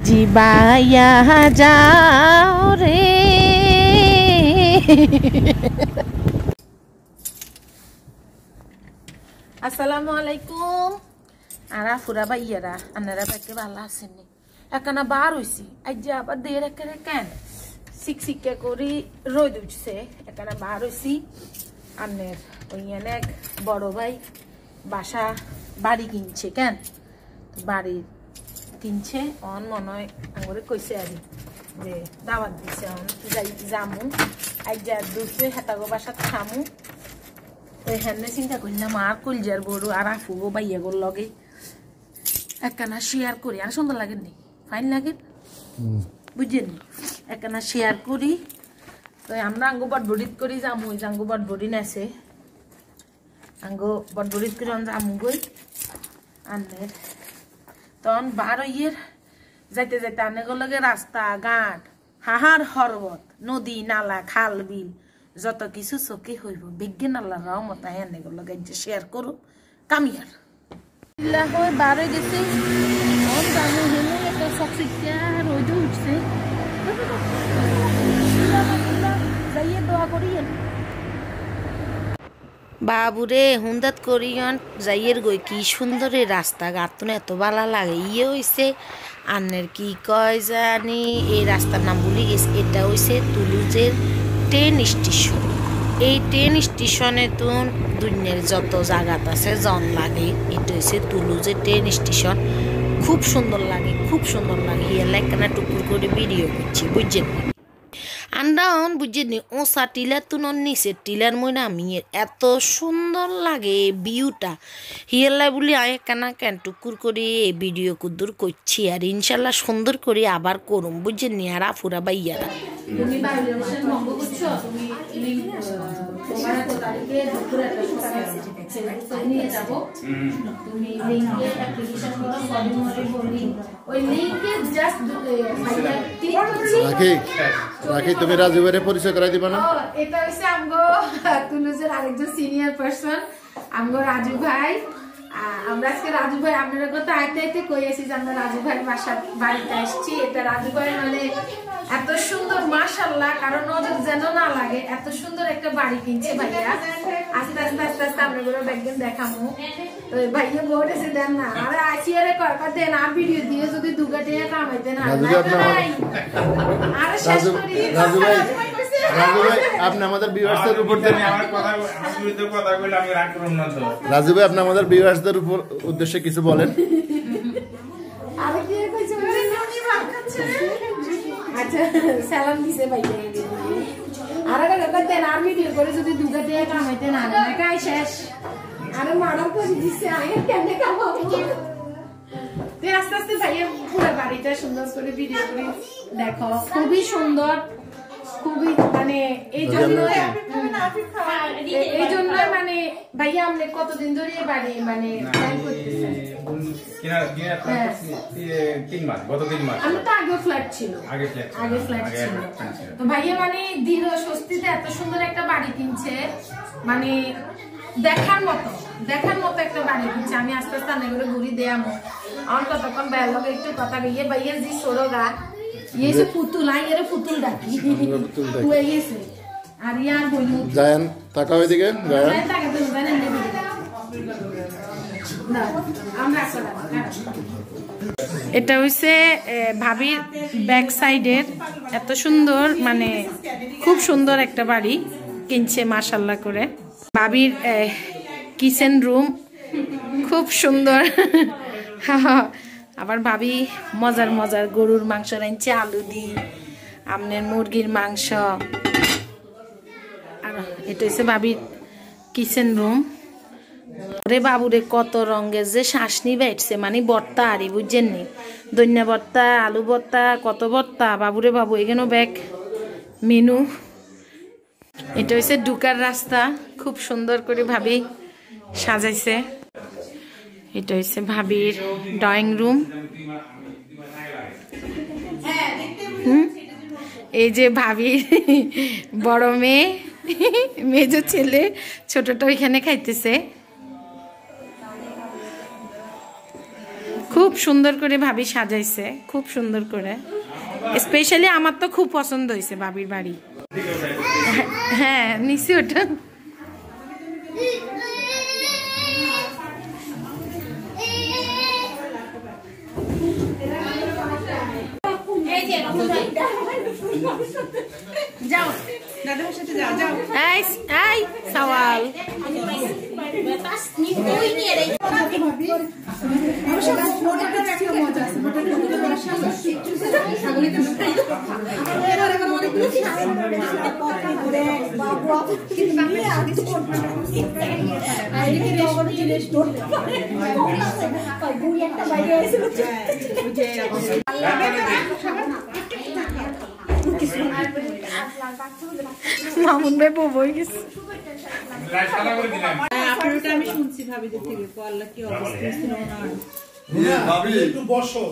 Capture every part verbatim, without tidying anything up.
জিবাইয়া যাও রে। আসসালামু আলাইকুম। আরা ফুরা ভাইয়ারা আনারা বাইকে ভালো আছেন নি? একানা বার হইছি আজ আবার দের একারে কেন শিকশিকা করি রোদ উঠছে একানা বার হইছি। আনের ওই এক বড় ভাই বাসা বাড়ি কিনছে কেন বাড়ি কিনছে অন মনে হয় আঙুরে কইছে আর যে দাওয়াত দিছে অন যাই যামু আজ যা দুপুরে হেতাগো বাসা খামু। ওই হেনে চিন্তা করলাম আর কলজার বড় আর আফুগো বাইয়াগোর লগে একখানা শেয়ার করি। আর সুন্দর লাগে নি ফাইন লাগে বুঝছেন একখানা শেয়ার করি। তো আমরা আঙ্গো বটবড়িত করি যামু ওই আঙ্গো বটবড়ি নেছে আঙ্গো বটবড়িত করে যামু গই আনের তখন বারো ইয়ের যাইতে যাইতে আনেগো লগে রাস্তা ঘাট হাহার হরবত নদী নালা খাল বিল যত কিছু চোখে হইব বিজ্ঞান আল্লাহ রহমত আনেগো লগে যে শেয়ার করো কামিয়ার বারো গেছে রোদে উঠছে যাইয়ে দোয়া করিয়েন বাবুরে হুন্দাত করিয়ন যাইয়ের গই কি সুন্দর এই রাস্তাঘাট তো এত ভালো লাগে ইয়ে হইছে আন্নের কি কয় জানি এই রাস্তার নাম ভুলে গেছে। এটা হইছে তুলুজের ট্রেন স্টেশন। এই ট্রেন স্টেশনে তো দুনিয়ার যত জায়গাত আছে জন লাগে এটা হইছে তুলুজের ট্রেন স্টেশন। খুব সুন্দর লাগে খুব সুন্দর লাগে হিয়ার লাইকানা টুকুর করে ভিডিও করছি বুঝছেন। আমরা বুঝিনি ওসা টিলার তো নিচের টিলার মনে আমি এত সুন্দর লাগে ভিউটা হিয়াল্লাই বলি আয় কেনা কেন টুকুর করে এই ভিডিও কুদ্দুর করছি আর ইনশাল্লাহ সুন্দর করে আবার করুম বুঝছেন আর আফুরা বাইয়ারা। রাখি তুমি রাজু ভাইয়ের পরিচয় করাই দিবা না? এটা হচ্ছে আমগো তুলুজের আরেকজন সিনিয়র পারসন আমগো রাজু ভাই। আমরা আজকে রাজু ভাই আপনার কথা আইতে আইতে কই আসি যে আমরা রাজু ভাইয়ের বাসার বাড়িতে আসছি। এটা রাজু ভাই মানে এত সুন্দর মাশাআল্লাহ কারণ নজর যেন না লাগে এত সুন্দর একটা বাড়ি কিনছে ভাইয়া। আস্তে আস্তে আস্তে আস্তে আমরা গুলো ব্যাগেন দেখামু তো ভাইয়া বলেছে দেন না আরে আসি আরে কয়টা দেন আর ভিডিও দিয়ে যদি দুগা টাকা কামাইতে না আরে শেষ করি রাজু ভাই রাজু ভাই আপনি আমাদের ভিউয়ার্সদের উপর আমার কথা শুরুতে কথা কইলে আমি রাগ করব না তো। রাজু ভাই আপনি আমাদের ভিউয়ার্সদের উপর উদ্দেশ্যে কিছু বলেন। আরে কি কইছে বলেন উনি ভাত খাচ্ছে আচ্ছা সালাম দিছে ভাইয়া আরে কাকা দেন আর ভিডিও করে যদি দুগা টাকা কামাইতে না না কাই শেষ আরে মাডার করে দিছে আয় কেমনে কামাবো তে আস্তে আস্তে ভাইয়া পুরো বাড়িটা সুন্দর করে ভিডিও করে দেখো খুবই সুন্দর খুবই মানে এই জন্য এই জন্য মানে ভাইয়া আপনি কতদিন ধরে বাড়ি মানে প্ল্যান করতেছেন? কিনা কিনা তিন মাস গত তিন মাস আমরা তো আগে ফ্ল্যাট ছিল আগে ফ্ল্যাট আগে ফ্ল্যাট ছিল তো ভাইয়া মানে দৃঢ় স্বস্তিতে এত সুন্দর একটা বাড়ি কিনছে মানে দেখার মতো দেখার মতো একটা বাড়ি কিনছে। আমি আস্তে আস্তে আনে করে ঘুরি দেয়ামো আমার কতক্ষণ বেলা একটু কথা গিয়ে ভাইয়া জি সরোগা ये से पुतुल आई ये पुतुल डाकी वो ये से আর ইয়ার বলু জায়ান তাকাও এদিকে জায়ান তাকা তো জানেন না আমরা আসলে এটা হইছে ভাবির ব্যাক সাইডের এত সুন্দর মানে খুব সুন্দর একটা বাড়ি কিনছে মাশাআল্লাহ করে। ভাবির কিচেন রুম খুব সুন্দর আবার ভাবি মজার মজার গরুর মাংস রাঁধছে আলু দি আমনের মুরগির মাংস। আর এটা হচ্ছে ভাবির কিচেন রুম। রে বাবুরে কত রঙের যে শাসনি বাইটছে মানে ভর্তা আরই বুঝছেন নি দইনা ভর্তা আলু ভর্তা কত ভর্তা বাবুরে বাবু এখানেও ব্যাগ মেনু। এটা হচ্ছে ঢুকার রাস্তা খুব সুন্দর করে ভাবি সাজাইছে। এটা হচ্ছে ভাবির ড্রয়িং রুম। হুম এই যে ভাবির বড় মেয়ে মেজো ছেলে ছোটটা ওইখানে খাইতেছে। খুব খুব সুন্দর করে ভাবি সাজাইছে খুব সুন্দর করে স্পেশালি আমার তো খুব পছন্দ হয়েছে ভাবির বাড়ি হ্যাঁ নিচে ওটা যাও দাদার সাথে যাও যাও এই এই সওয়াল মামুন ভাই বই গেছে আপনারটা আমি শুনছি ভাবিদের থেকে আল্লাহ কি অবস্থা ছিল না ভাবি একটু বসো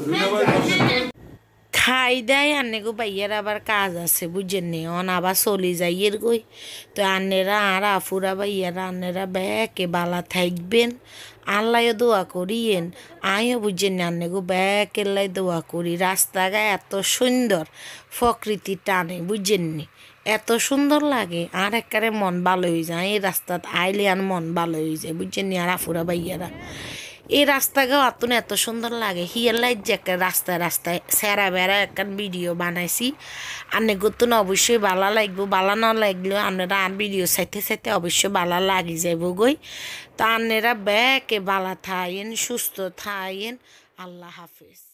খাই দেয় আন্নে গো ভাইয়ার আবার কাজ আছে বুঝছেন নি অন আবার চলি যাইয়ের গই তো আন্নেরা আর আফুরা ভাইয়ারা আন্নেরা ব্যাকে বালা থাকবেন আল্লাহও দোয়া করিয়েন আমিও বুঝছেন নি আন্নে গো ব্যাকের লাই দোয়া করি রাস্তাঘাট এত সুন্দর প্রকৃতি টানে বুঝছেন নি এত সুন্দর লাগে আর একবারে মন ভালো হয়ে যায় এই রাস্তাত আইলে আর মন ভালো হয়ে যায় বুঝছেন নি আর আফুরা ভাইয়ারা এই রাস্তাটাও আতুন এত সুন্দর লাগে হিয়ার লাইট যে একটা রাস্তায় রাস্তায় সেরা বেড়া একটা ভিডিও বানাইছি আনে গতুন অবশ্যই ভালো লাগবো ভালো না লাগলেও আপনারা আর ভিডিও চাইতে চাইতে অবশ্যই ভালো লাগি যাইব গই তো আনেরা ব্যাকে ভালো থাকেন সুস্থ থাকেন আল্লাহ হাফেজ।